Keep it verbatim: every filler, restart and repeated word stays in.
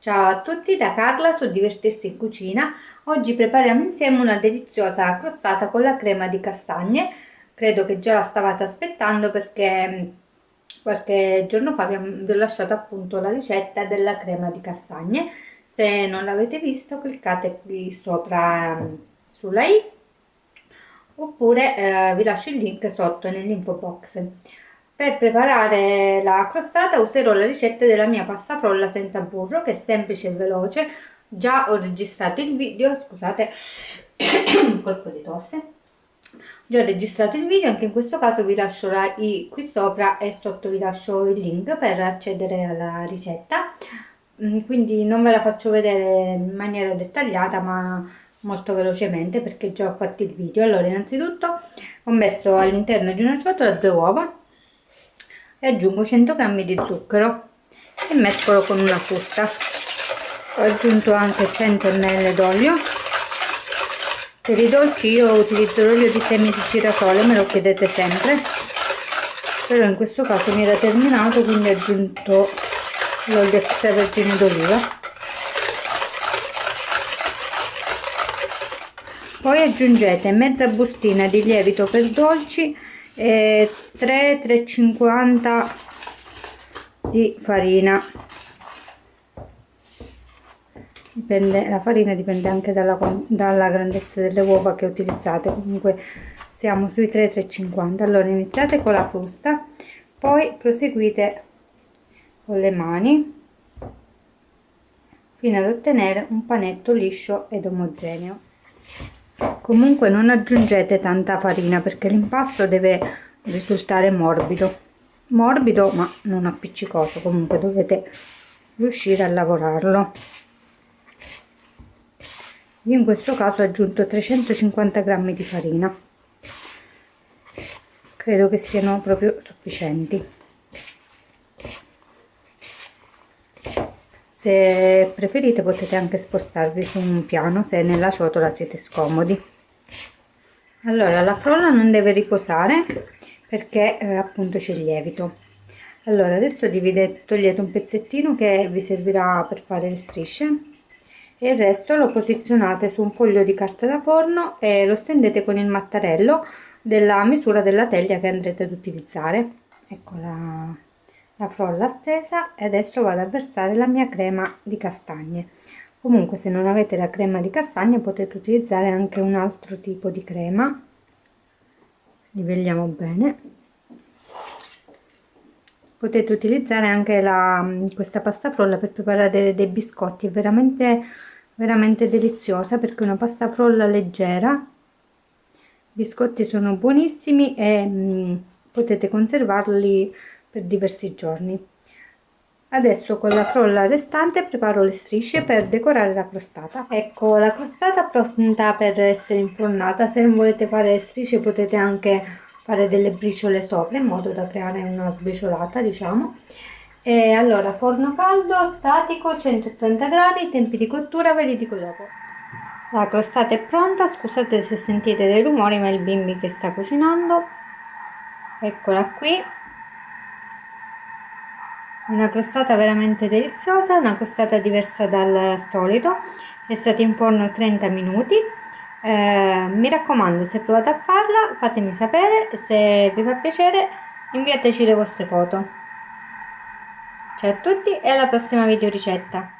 Ciao a tutti da Carla su Divertirsi in Cucina. Oggi prepariamo insieme una deliziosa crostata con la crema di castagne. Credo che già la stavate aspettando perché qualche giorno fa vi ho lasciato appunto la ricetta della crema di castagne. Se non l'avete visto, cliccate qui sopra ehm, sulla i oppure eh, vi lascio il link sotto nell'info box. Per preparare la crostata userò la ricetta della mia pasta frolla senza burro, che è semplice e veloce. Già ho registrato il video, scusate, un colpo di tosse. Già ho registrato il video, anche in questo caso vi lascio la i qui sopra e sotto vi lascio il link per accedere alla ricetta. Quindi non ve la faccio vedere in maniera dettagliata, ma molto velocemente perché già ho fatto il video. Allora, innanzitutto ho messo all'interno di una ciotola due uova e aggiungo cento grammi di zucchero e mescolo con una frusta. Ho aggiunto anche cento millilitri d'olio. Per i dolci io utilizzo l'olio di semi di girasole, me lo chiedete sempre, però in questo caso mi era terminato, quindi ho aggiunto l'olio extravergine d'oliva. Poi aggiungete mezza bustina di lievito per dolci e tre tre cinquanta di farina. Dipende, la farina dipende anche dalla, dalla grandezza delle uova che utilizzate, comunque siamo sui tre tre cinquanta. Allora iniziate con la frusta, poi proseguite con le mani fino ad ottenere un panetto liscio ed omogeneo. Comunque non aggiungete tanta farina perché l'impasto deve risultare morbido, morbido ma non appiccicoso, comunque dovete riuscire a lavorarlo. Io in questo caso ho aggiunto trecentocinquanta grammi di farina, credo che siano proprio sufficienti. Se preferite potete anche spostarvi su un piano se nella ciotola siete scomodi. Allora la frolla non deve riposare perché eh, appunto c'è il lievito. Allora adesso dividete, togliete un pezzettino che vi servirà per fare le strisce e il resto lo posizionate su un foglio di carta da forno e lo stendete con il mattarello della misura della teglia che andrete ad utilizzare. Ecco la, la frolla stesa e adesso vado a versare la mia crema di castagne. Comunque se non avete la crema di castagne potete utilizzare anche un altro tipo di crema. Livelliamo bene. Potete utilizzare anche la, questa pasta frolla per preparare dei, dei biscotti, è veramente veramente deliziosa perché è una pasta frolla leggera. I biscotti sono buonissimi e mh, potete conservarli per diversi giorni. Adesso con la frolla restante preparo le strisce per decorare la crostata. Ecco la crostata pronta per essere infornata. Se non volete fare le strisce potete anche fare delle briciole sopra in modo da creare una sbriciolata, diciamo. E allora forno caldo statico centottanta gradi, tempi di cottura ve li dico dopo. La crostata è pronta, scusate se sentite dei rumori ma è il bimbi che sta cucinando. Eccola qui, una crostata veramente deliziosa, una crostata diversa dal solito, è stata in forno trenta minuti. Eh, mi raccomando, se provate a farla fatemi sapere, se vi fa piacere inviateci le vostre foto. Ciao a tutti e alla prossima video ricetta.